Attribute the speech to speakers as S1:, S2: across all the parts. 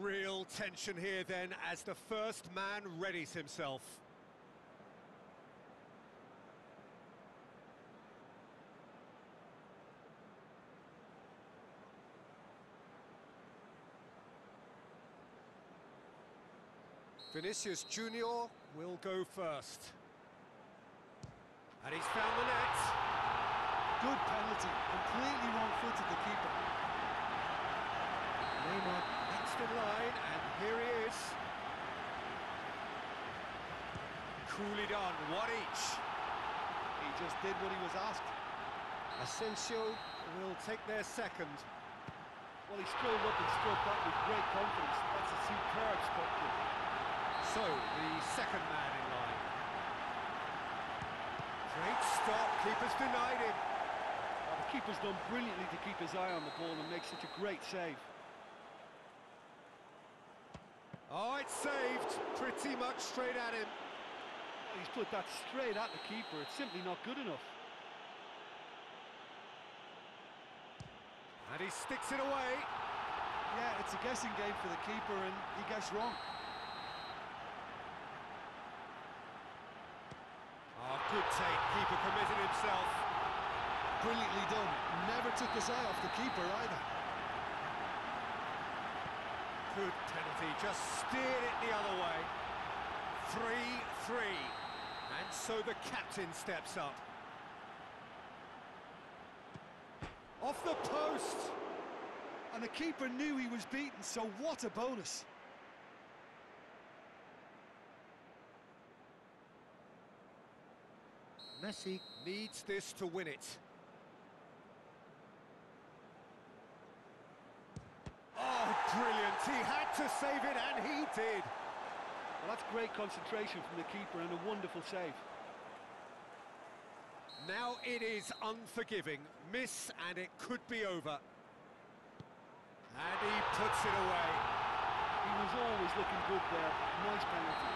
S1: Real tension here then as the first man readies himself. Vinicius Junior will go first. And he's found the net.
S2: Good penalty, completely wrong-footed the keeper.
S1: Neymar next in line, and here he is. Coolly done, one each.
S2: He just did what he was asked.
S1: Asensio will take their second.
S2: Well, he strolled up and struck that with great confidence. That's a superb spot kick.
S1: So, the second man in line. Great stop, keeper's denied him.
S2: Well, the keeper's done brilliantly to keep his eye on the ball and make such a great save.
S1: Oh, it's saved, pretty much straight at him.
S2: Well, he's put that straight at the keeper, it's simply not good enough.
S1: And he sticks it away.
S2: Yeah, it's a guessing game for the keeper and he guessed wrong.
S1: Oh, good take, keeper committed himself.
S2: Brilliantly done, never took his eye off the keeper either.
S1: Good penalty, just steered it the other way. 3-3. And so the captain steps up. Off the post!
S2: And the keeper knew he was beaten, so what a bonus.
S1: Messi needs this to win it. Oh, brilliant! He had to save it, and he did.
S2: Well, that's great concentration from the keeper and a wonderful save.
S1: Now it is unforgiving. Miss, and it could be over. And he puts it away.
S2: He was always looking good there. Nice penalty.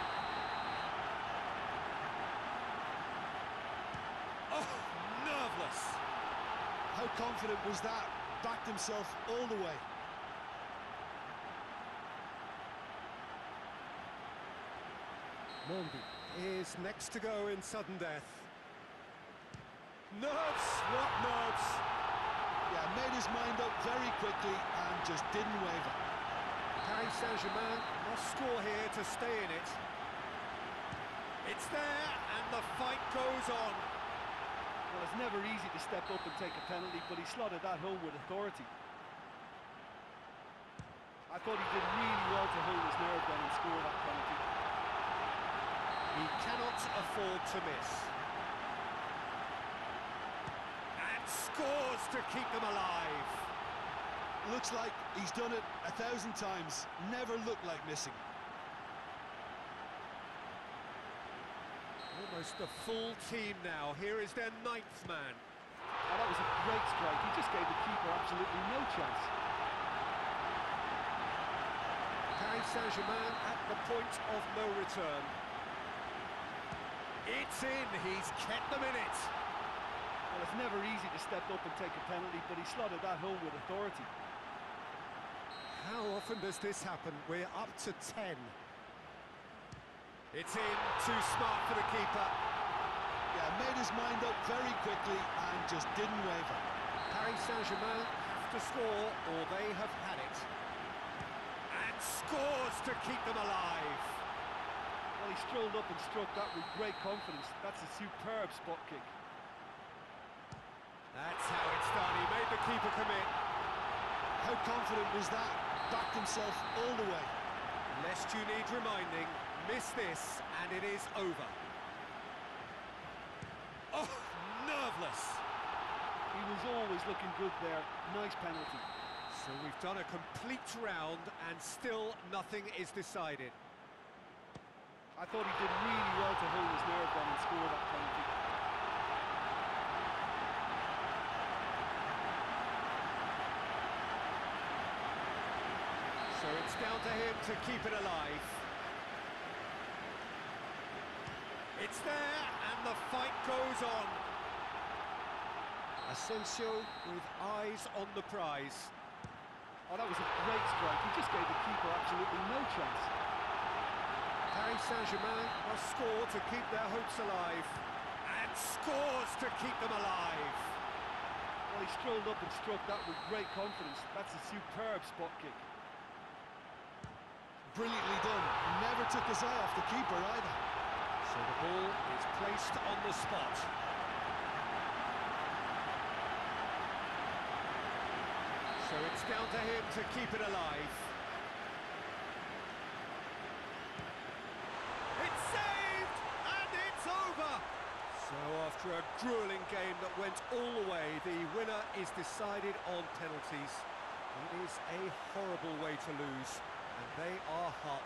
S1: Oh, nerveless.
S2: How confident was that? Backed himself all the way.
S1: Mondi is next to go in sudden death. Nerves, what nerves?
S2: Yeah, made his mind up very quickly and just didn't waver.
S1: Paris Saint-Germain must score here to stay in it. It's there, and the fight goes on.
S2: Well, it's never easy to step up and take a penalty, but he slotted that home with authority. I thought he did really well to hold his nerve then and score that penalty.
S1: He cannot afford to miss. And scores to keep them alive.
S2: Looks like he's done it 1,000 times. Never looked like missing.
S1: Almost the full team now. Here is their ninth man.
S2: Oh, that was a great strike. He just gave the keeper absolutely no chance.
S1: Paris Saint-Germain at the point of no return. It's in, he's kept them in it.
S2: Well, it's never easy to step up and take a penalty, but he slotted that home with authority.
S1: How often does this happen? We're up to 10. It's in, too smart for the keeper.
S2: Yeah, made his mind up very quickly and just didn't waver.
S1: Paris Saint-Germain have to score, or they have had it. And scores to keep them alive.
S2: Well, he strolled up and struck that with great confidence. That's a superb spot kick.
S1: That's how it's done. He made the keeper commit.
S2: How confident was that? Backed himself all the way.
S1: Lest you need reminding, miss this and it is over. Oh, nerveless.
S2: He was always looking good there. Nice penalty.
S1: So we've done a complete round and still nothing is decided.
S2: I thought he did really well to hold his nerve then and score that penalty.
S1: So it's down to him to keep it alive. It's there, and the fight goes on. Asensio with eyes on the prize.
S2: Oh, that was a great strike. He just gave the keeper absolutely no chance.
S1: Paris Saint-Germain must score to keep their hopes alive. And scores to keep them alive.
S2: Well, he strolled up and struck that with great confidence. That's a superb spot kick.
S3: Brilliantly done. Never took his eye off the keeper either.
S1: So the ball is placed on the spot. So it's down to him to keep it alive. It's saved! And it's over! So after a gruelling game that went all the way, the winner is decided on penalties. It is a horrible way to lose, and they are heartbroken.